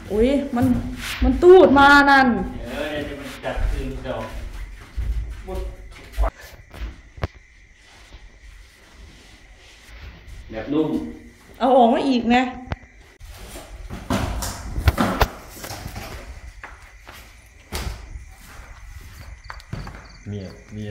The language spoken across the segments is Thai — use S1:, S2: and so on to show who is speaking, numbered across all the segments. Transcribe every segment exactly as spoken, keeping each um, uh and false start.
S1: อุ้ยมันมันตูดมานั่น
S2: เออเดี๋ยวจะมันจัดคืนดอกแบบนุ่ม
S1: เอาออกมาอีกนะ
S2: เมียเมีย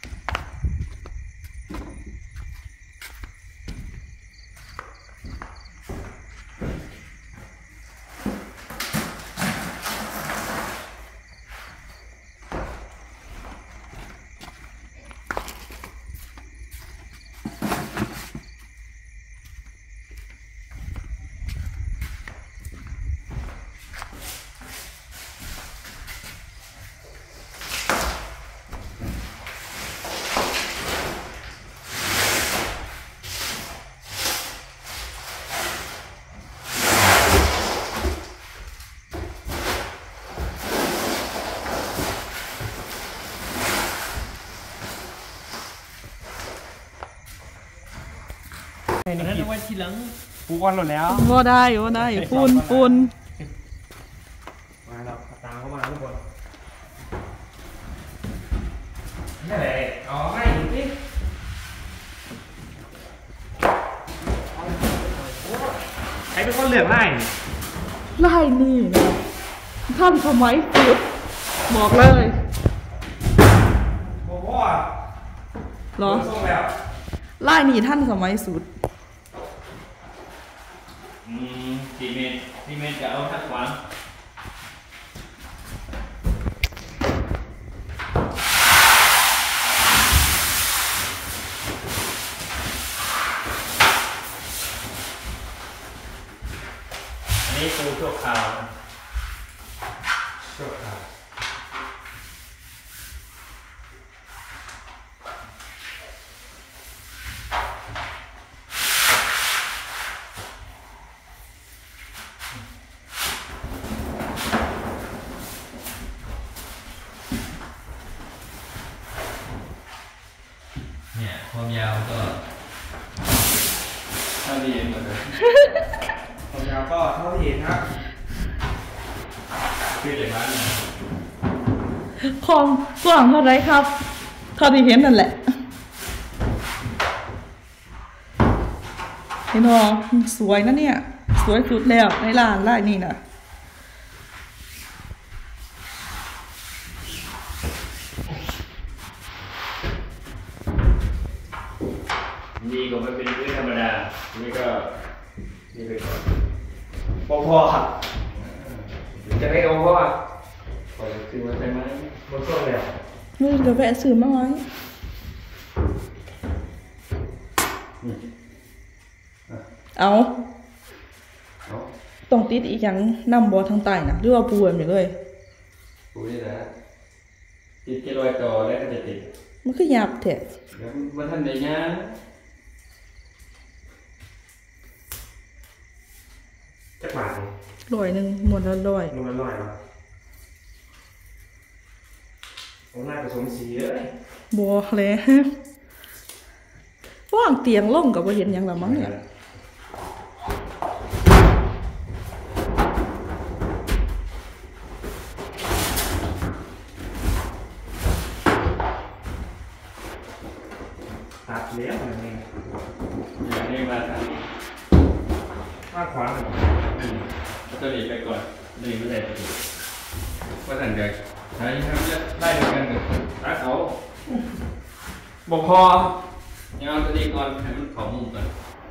S2: อันนั้นเอาไว้ทีหลังปูก้อนหมดแล้ว
S1: ก็ได้ก็ได้ปูนปูน
S2: มาเราตามเข้ามาทุกคนนี่แหละอ๋อไม่สิใครเป็นคนเลือกไล่
S1: ไล่นี่นะท่านสมัยสุดบอกเลย
S2: บอกว่า
S1: หรอไล่นี่ท่านสมัยสุด
S2: อืมสี่เมตรสี่เมตรจะเอาทักหวังอันนี้ปูชั่วคราวชั่วคราวเนี่ยความยาวก็เท่าที่เห็นหมดเลยความยาวก็เท่าที่เห็นครับคือเด็กบ้านนะ
S1: ความกว้างเท่าไรครับเท่าที่เห็นนั่นแหละเห็นหรอสวยนะเนี่ยสวยสุดแล้วในร้านไล่นี่นะ
S2: นี่ก็ไม่เป็นเรื่องธรรมดานี่ก็นี่เป็นพ่อพ่อครับจะให้องค์พ่อปล่อยคือมันเป็นไหมมันก็เลย
S1: นี่เดี๋ยวแวะซื้อมาไว้เอาต้องติดอีกอย่างนำบอทางใต้นะหรือว่าปูแบบนี้เลย
S2: ปูนี่นะติดที่รอยต่อแล้วก็จะติด
S1: มันก็หยาบแท้
S2: เดี๋ยวมันทันได้งานจักบาทเลย
S1: ร้อยหนึ่งหมดละร้อย
S2: หมดละร้อยวะผมน่าผสมสีเลย
S1: บัวเลยว่างเตียงล่งกับว่าเห็นยังละมั้งเนี่ย
S2: ตัดเลี้ยวอะไรเงี้ยอย่างนี้มาทางข้างขวาหนึ่งตัวนี้ไปก่อนนี่ไม่ได้ตัวว่าสั่งเด็กใช้ครับจะได้เดียวกันกับตัดเขาบอกพอยังเอาตัวนี้ก่อนให้มันขอมุมก่อน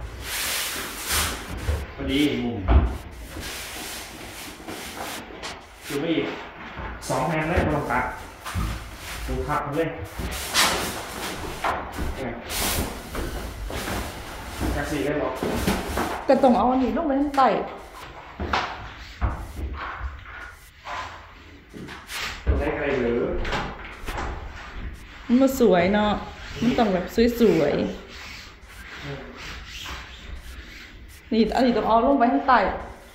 S2: พอดีมุมดูไม่อีกสองแฮนด์เลยลองตัดดูทับเลยจากสี่ได้หรอ
S1: ก็ต้องเอาอันนี้ลงไปข้างใต้
S2: ได้อะไรหรือ
S1: มันสวยเนาะมันต้องแบบสวยๆนี่อันนี้ต้องเอาลงไปข้างใต้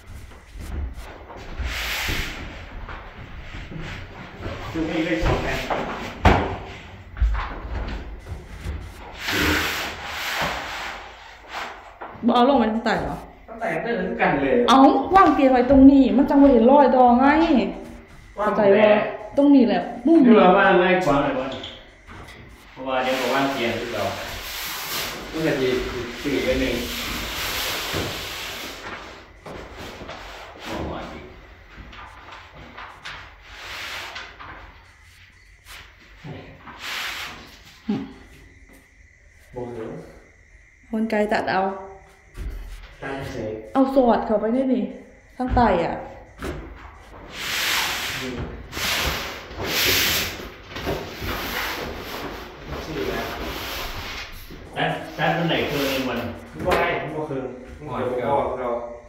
S2: คือมีเลขสองแผ่น
S1: บ่เอาลงไปข้างใต้เหรอ
S2: ต้องแตกได้เหมือนกันเลย
S1: เอาว่างเตียงไว้ตรงนี้มันจังว่าเห็นรอยดองไงเข้าใจว่าตรงนี้แหละมุ้ง
S2: นี่เราว่าไล่ขวางหน่อยว่าเพราะว่าเดี๋ยวบอกว่าเตียงที่เราเมื่อกี้ตื่นกันหนึ่ง
S1: คนไกลตัดเอา
S2: ตายเสก
S1: เอาสอดเข้าไปได้ดิข้างใต้อ่ะ
S2: ตัดตัดตรงไหนคือในวัน
S3: ว่าไงผมก็คือผมเดี๋ยวผมบอกเรา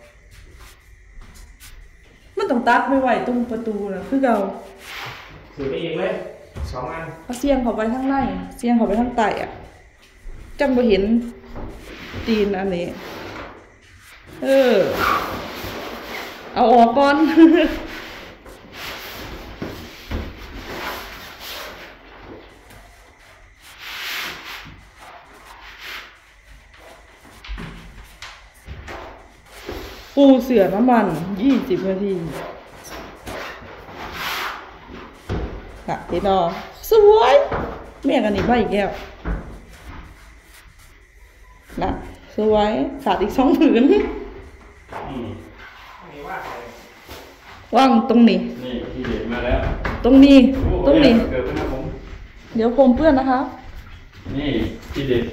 S1: มันต้องตัดไม่ไหวตรงประตูนะคือเรา
S3: ถือไปเองเลยสองอัน
S1: เอาเสียงเข้าไปข้างในเสียงเข้าไปข้างใต้อ่ะจังบ่เห็นตีนอันนี้เออเอาออกก่อน ปูเสือน้ำมันยี่สิบนาทีค่ะพี่น้องสวยแม่กันนี่ใบอีกแล้วนะสวยขาดอีกสองผืน
S2: อืม
S3: มีว่าอะไร
S1: ว่างตรงนี้
S2: นี่ที่เด็ดมาแล้ว
S1: ตรงนี้ ตรงนี้
S2: เกิดขึ้นนะผม
S1: เดี๋ยวผมเปื้อนนะคะ
S2: นี่ที่เด็ด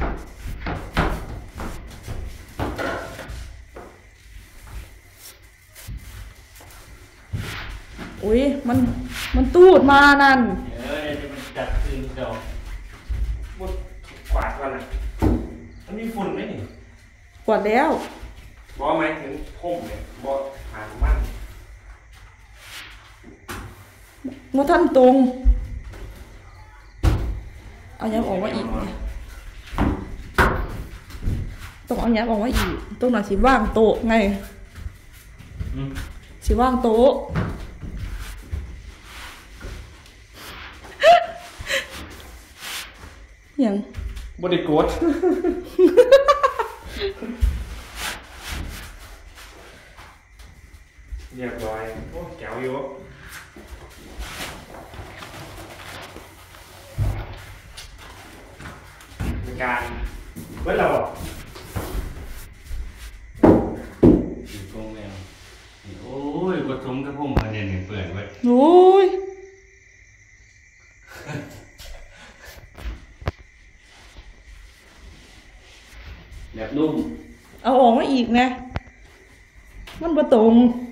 S1: อุ้ยมันมันตูดมานั่น
S2: เออจะมันจัดคืนเดียว
S3: บดกวาดกันนะมันมีฝุ่นไหมนี่
S1: กวาดแล้ว
S3: บอกไหมถึงพุ่มเนี่ยบอกหานมัน
S1: ว่าท่านตรงเอาย้ำออกมาอีกเนี่ยต้องเอาย้ำออกมาอีกตรงไหนสิว่างโต๊ะไง
S2: อืม
S1: สิว่างโต๊ะ อย่าง
S3: บไดิโกดเรียบร้อยโอ้แก้วอยู่มีการเว้ยเรา
S2: สีกงแมวโอ้ยกระทุ้มกระพุ่มมาเนี่ยเนี่ยเปิดไว้
S1: โอ้ย
S2: แบบนุ่ม
S1: เอาออกมาอีกนะมันประตรง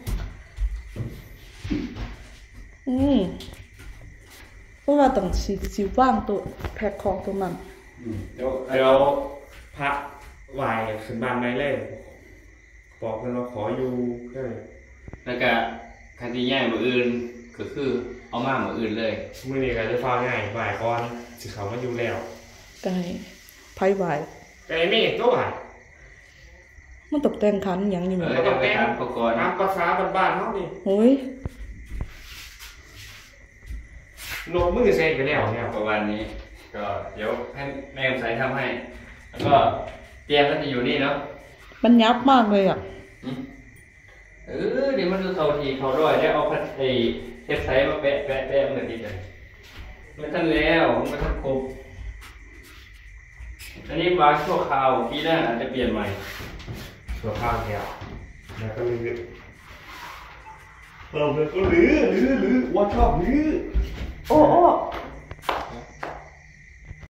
S1: อืมเพราะว่าต้องสิสิว่างตัวแพ็คของตรงนั้น
S2: อืม
S3: เดี๋ยวเดี๋ยวพระไหวขึ้นบ้านไม่เล่นบอกกันเราขออยู่เพื่อ
S2: แล้วก็คันที่ย่ายมืออื่นก็คือเอามามืออื่นเลย
S3: มือนี้ก็จะฟ้าง่ายไหวก่อนสิเขามาอยู่แล้ว
S1: ไก่ไพ่ไหว
S3: ไก่ไม่เห็นก็ไหว
S1: มันตกแต่งขันอหย่างนี้
S2: เอ
S1: มั้
S2: อจะไปตามประกอบ
S3: น้ำปลาฟ้าบ้านๆเขานี่
S1: โอ้ย
S3: นกมือเซ็งกันแล้วเนี่ย
S2: ประมาณนี้ ก็เดี๋ยวให้แม่กำไสทำให้ แล้วก็เตียงก็จะอยู่นี่เนาะ
S1: มันยับมากเลยอ่ะ
S2: อืมเออเดี๋ยวมันดูเขาทีเขาร้อยได้เอาพัดไอเทปไซส์มาแปะแปะแปะมันก็ดีเลยไม่ทันแล้วมันไม่ทันครบอันนี้วางชั่วคราวปีหน้าอาจจะเปลี่ยนใหม่
S3: ตัวข้าวเนี่ยแล้วก็ลื้อเราเลยก็ลื้อลื้อลื้อว่าชอบลื้อ